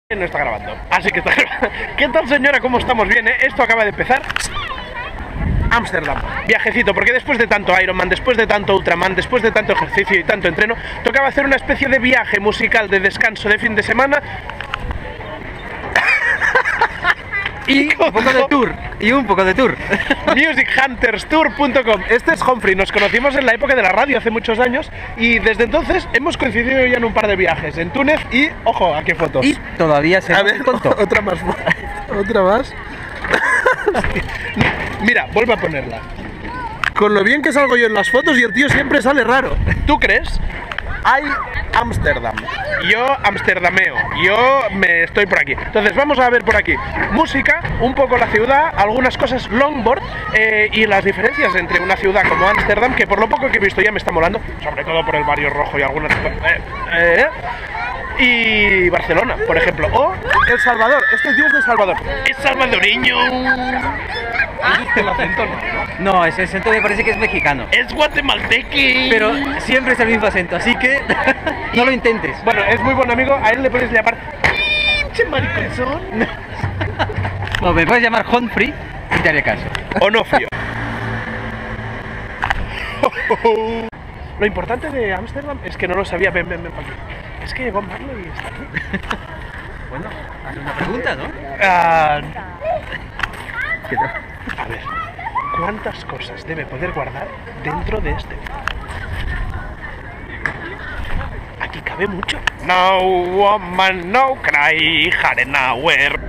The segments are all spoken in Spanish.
No está grabando, así que está grabando. ¿Qué tal, señora? ¿Cómo estamos? Bien, ¿eh? Esto acaba de empezar. Ámsterdam, viajecito, porque después de tanto Ironman, después de tanto Ultraman, después de tanto ejercicio y tanto entreno, tocaba hacer una especie de viaje musical de descanso de fin de semana. Y un poco de tour, MusicHuntersTour.com. Este es Humphrey, nos conocimos en la época de la radio hace muchos años y desde entonces hemos coincidido ya en un par de viajes en Túnez y, ojo, ¿a qué fotos? Y todavía se contó. Otra más, otra más. Mira, vuelvo a ponerla. Con lo bien que salgo yo en las fotos y el tío siempre sale raro. ¿Tú crees? Hay Ámsterdam, yo amsterdameo, yo me estoy por aquí. Entonces vamos a ver por aquí música, un poco la ciudad, algunas cosas longboard y las diferencias entre una ciudad como Ámsterdam, que por lo poco que he visto ya me está molando, sobre todo por el barrio rojo y algunas y Barcelona, por ejemplo, o El Salvador. Este tío es de Salvador, es salvadoreño. El acento no, ese acento me parece que es mexicano. Es guatemalteque. Pero siempre es el mismo acento, así que no lo intentes. Bueno, es muy buen amigo, a él le puedes llamar pinche mariconzón. No, me puedes llamar Humphrey y te haré caso. Onofrio. Lo importante de Ámsterdam es que no lo sabía. Ven, aquí. Es que Bob Marley está aquí. Bueno, haz una pregunta, ¿no? A ver, ¿cuántas cosas debe poder guardar dentro de este? Aquí cabe mucho. No woman, no cry, Harenauer.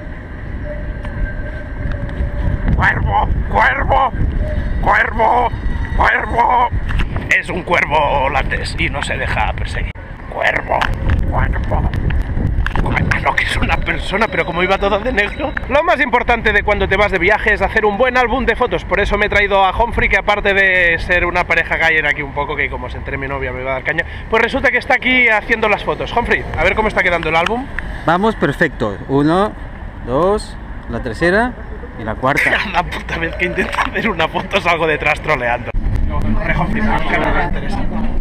Cuervo, cuervo, cuervo, cuervo. Es un cuervo holandés y no se deja perseguir. Cuervo, cuervo. No, que es una persona, pero como iba todo de negro. Lo más importante de cuando te vas de viaje es hacer un buen álbum de fotos. Por eso me he traído a Humphrey, que aparte de ser una pareja gayer aquí un poco, que como se entre mi novia me va a dar caña, pues resulta que está aquí haciendo las fotos. Humphrey, a ver cómo está quedando el álbum. Vamos, perfecto. 1, 2, la tercera y la cuarta. La puta vez que intento hacer una foto salgo detrás troleando. Humphrey, que no me interesa.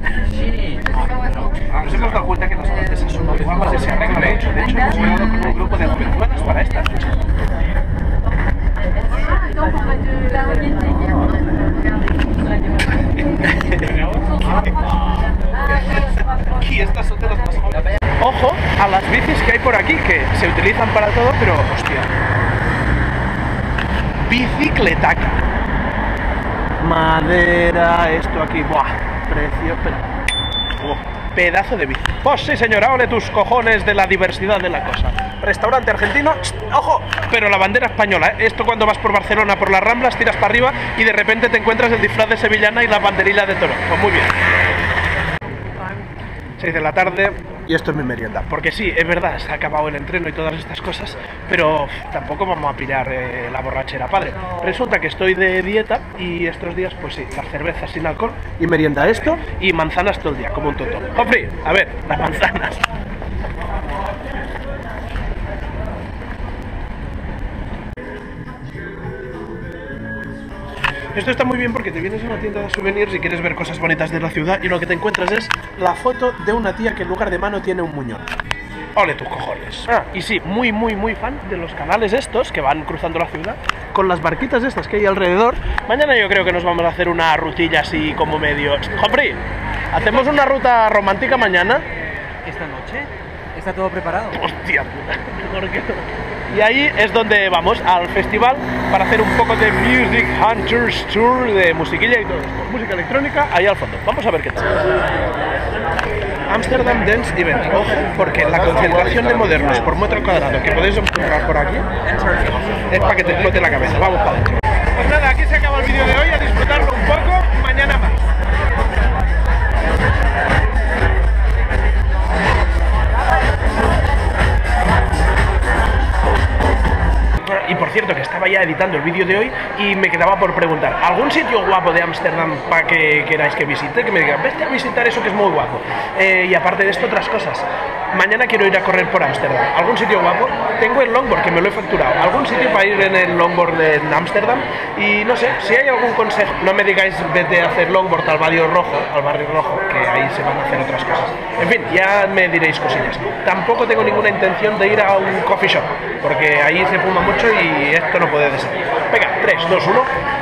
Nos hemos dado cuenta que las holandesas son muy guapas y se arreglan mucho. De hecho, hemos quedado con un grupo de jovenzuelas para esta noche. Y estas son de las más jóvenes. Ojo a las bicis que hay por aquí, que se utilizan para todo, pero hostia. Bicicletaca. Madera, esto aquí, buah, precio, pedazo de bici. Pues sí, señora, ole tus cojones de la diversidad de la cosa. Restaurante argentino, ojo, pero la bandera española, ¿eh? Esto cuando vas por Barcelona, por las Ramblas, tiras para arriba y de repente te encuentras el disfraz de sevillana y la banderilla de toro. Pues muy bien. 6 de la tarde y esto es mi merienda. Porque sí, es verdad, se ha acabado el entreno y todas estas cosas, pero tampoco vamos a pillar la borrachera, padre. Resulta que estoy de dieta y estos días, pues sí, las cervezas sin alcohol y merienda esto y manzanas todo el día, como un tonto. Humphrey, a ver, las manzanas. Esto está muy bien porque te vienes a una tienda de souvenirs y quieres ver cosas bonitas de la ciudad y lo que te encuentras es la foto de una tía que en lugar de mano tiene un muñón. ¡Ole tus cojones! Y sí, muy fan de los canales estos que van cruzando la ciudad con las barquitas estas que hay alrededor. Mañana yo creo que nos vamos a hacer una rutilla así como medio... ¡Humphrey! ¿Hacemos una ruta romántica mañana? ¿Esta noche? ¿Está todo preparado? ¡Hostia puta! Mejor que no. Y ahí es donde vamos, al festival, para hacer un poco de Music Hunters Tour, de musiquilla y todo esto. Música electrónica, ahí al fondo. Vamos a ver qué tal. Amsterdam Dance Event. Ojo, porque la concentración de modernos por metro cuadrado que podéis encontrar por aquí es para que te explote la cabeza. Vamos para adentro. Pues nada, aquí se acaba el vídeo de hoy, a disfrutarlo un poco, mañana más. Y por cierto, que estaba ya editando el vídeo de hoy y me quedaba por preguntar ¿algún sitio guapo de Ámsterdam para que queráis que visite? Que me digan, vete a visitar eso que es muy guapo. Y aparte de esto, otras cosas. Mañana quiero ir a correr por Ámsterdam. ¿Algún sitio guapo? Tengo el longboard, que me lo he facturado. ¿Algún sitio para ir en el longboard en Ámsterdam? Y no sé, si hay algún consejo, no me digáis vete a hacer longboard al barrio rojo, que ahí se van a hacer otras cosas. En fin, ya me diréis cosillas. Tampoco tengo ninguna intención de ir a un coffee shop, porque ahí se fuma mucho y esto no puede ser. Venga, 3, 2, 1.